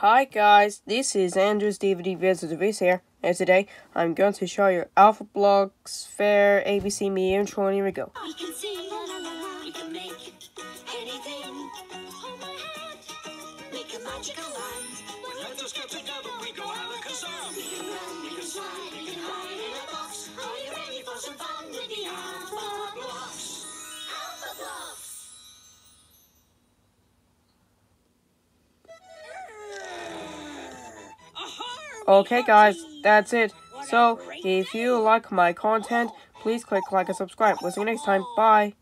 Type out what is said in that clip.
Hi guys, this is Andrew's DVD Visitors here, and today I'm going to show you Alphablocks Fair ABC Me intro, and here we go. We can sing, la la la la, we can make anything. Hold my hand, make a magical land. When letters get together, we go alakazam. We can run, we can slide, we can hide in a box. Are you ready for some fun with the Alphablocks? Alphablocks! Okay guys, that's it. So, if you like my content, please click like and subscribe. We'll see you next time. Bye!